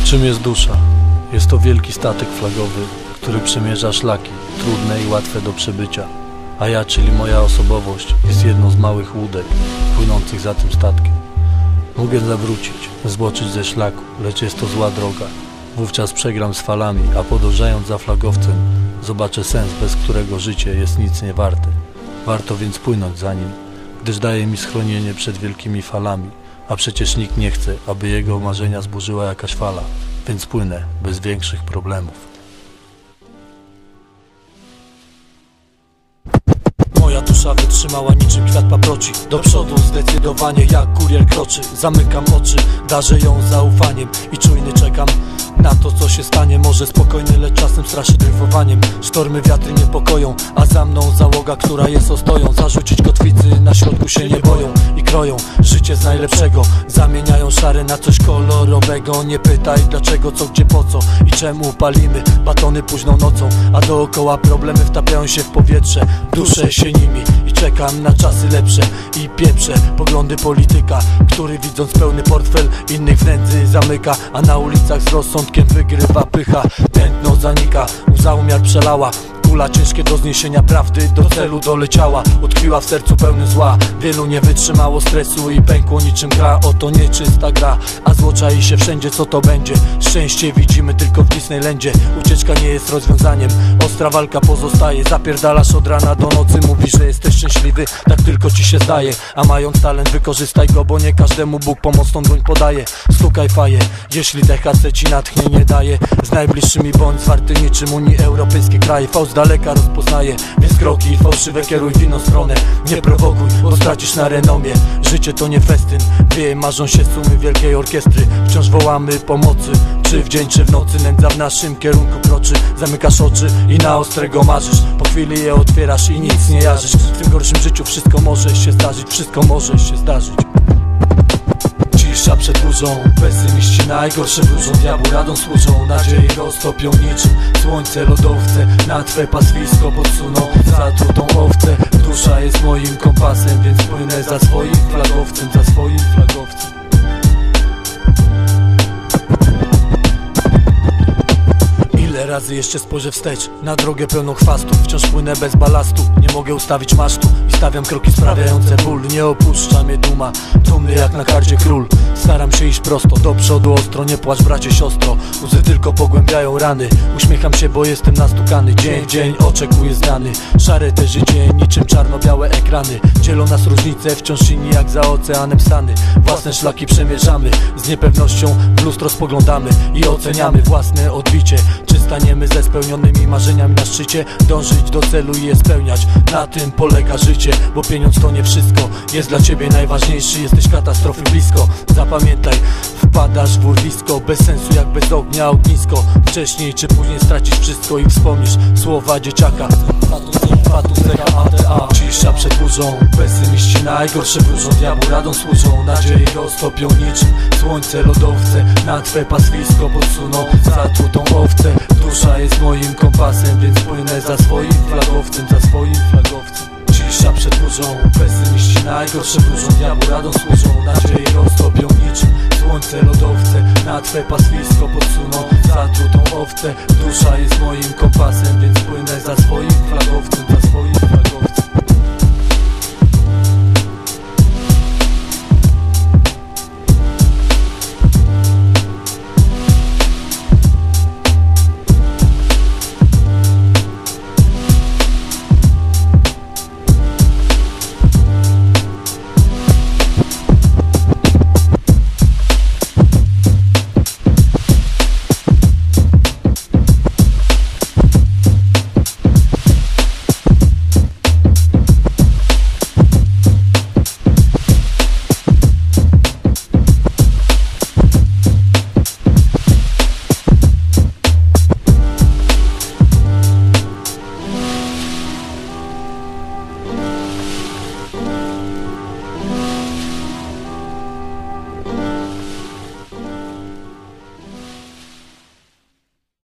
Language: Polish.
Czym jest dusza? Jest to wielki statek flagowy, który przemierza szlaki, trudne i łatwe do przebycia. A ja, czyli moja osobowość, jest jedną z małych łódek płynących za tym statkiem. Mogę zawrócić, zboczyć ze szlaku, lecz jest to zła droga. Wówczas przegram z falami, a podążając za flagowcem, zobaczę sens, bez którego życie jest nic nie warte. Warto więc płynąć za nim, gdyż daje mi schronienie przed wielkimi falami, a przecież nikt nie chce, aby jego marzenia zburzyła jakaś fala, więc płynę bez większych problemów. Moja dusza wytrzymała niczym kwiat paproci. Do przodu zdecydowanie jak kurier kroczy. Zamykam oczy, darzę ją zaufaniem i czujny czekam na to, co się stanie. Może spokojnie, lecz czasem straszy dryfowaniem. Sztormy, wiatry niepokoją, a za mną załoga, która jest ostoją. Zarzucić kotwicy, na środku się nie boją i kroją życie z najlepszego. Zamieniają szare na coś kolorowego. Nie pytaj dlaczego, co, gdzie, po co i czemu palimy batony późną nocą, a dookoła problemy wtapiają się w powietrze. Duszę się nimi i czekam na czasy lepsze i pieprzę poglądy polityka, który widząc pełny portfel innych w nędzy zamyka, a na ulicach z rozsądkiem wygrywa pycha. Tętno zanika, łza umiar przelała, kula ciężkie do zniesienia prawdy do celu doleciała. Utkwiła w sercu pełny zła, wielu nie wytrzymało stresu i pękło niczym gra. Oto nieczysta gra, a zło czai się wszędzie. Co to będzie? Szczęście widzimy tylko w Disneylandzie. Ucieczka nie jest rozwiązaniem, ostra walka pozostaje. Zapierdalasz od rana do nocy, mówisz, że jesteś szczęśliwy, tak tylko ci się zdaje. A mając talent wykorzystaj go, bo nie każdemu Bóg pomocną dłoń podaje. Stukaj faję, jeśli THC ci natchnienie daje. Z najbliższymi bądź zwarty niczym Unii Europejskiej kraje. Fałsz daleka rozpoznaje, więc kroki fałszywe kieruj w inną stronę. Nie prowokuj, bo stracisz na renomie. Życie to nie festyn, wie, marzą się sumy wielkiej orkiestry. Wciąż wołamy pomocy, czy w dzień, czy w nocy. Nędza w naszym kierunku kroczy. Zamykasz oczy i na ostrego marzysz. Po chwili je otwierasz i nic nie jarzysz. W tym gorszym życiu wszystko może się zdarzyć. Wszystko może się zdarzyć. Cisza przed burzą, pesymiści najgorsze wróżą. Diabłu radą służą, nadziei roztopią niczym słońce lodowce. Na twe pastwisko podsuną zatrutą owcę. Dusza jest moim kompasem, więc płynę za swoim flagowcem, za swoim flagowcem. Ile razy jeszcze spojrzę wstecz na drogę pełną chwastu. Wciąż płynę bez balastu, nie mogę ustawić masztu i stawiam kroki sprawiające ból. Nie opuszcza mnie duma, dumny jak na karcie król. Staram się iść prosto, do przodu ostro. Nie płacz bracie, siostro, łzy tylko pogłębiają rany. Uśmiecham się, bo jestem nastukany. Dzień w dzień oczekuję zmiany. Szare te życie, niczym czarno-białe ekrany. Dzielą nas różnice, wciąż inni jak za oceanem Stany. Własne szlaki przemierzamy, z niepewnością w lustro spoglądamy i oceniamy własne odbicie. Czy staniemy ze spełnionymi marzeniami na szczycie? Dążyć do celu i je spełniać, na tym polega życie. Bo pieniądz to nie wszystko, jest dla ciebie najważniejszy. Jesteś katastrofy blisko, zapamiętaj, wpadasz w urwisko. Bez sensu jak bez ognia ognisko. Wcześniej czy później stracisz wszystko i wspomnisz słowa dzieciaka. Cisza przed burzą, pesymiści najgorsze wróżą. Diabłu radą służą, nadziei roztopią niczym słońce lodowce. Na twe pastwisko podsuną zatrutą owcę. Dusza jest moim kompasem, więc płynę za swoim flagowcem, za swoim flagowcem. Cisza przed burzą, pesymiści najgorsze wróżą. Diabłu radą służą, nadziei roztopią niczym słońce lodowce. Na twe pastwisko podsuną zatrutą owcę. Dusza jest moim kompasem, więc płynę za swoim flagowcem, za swoim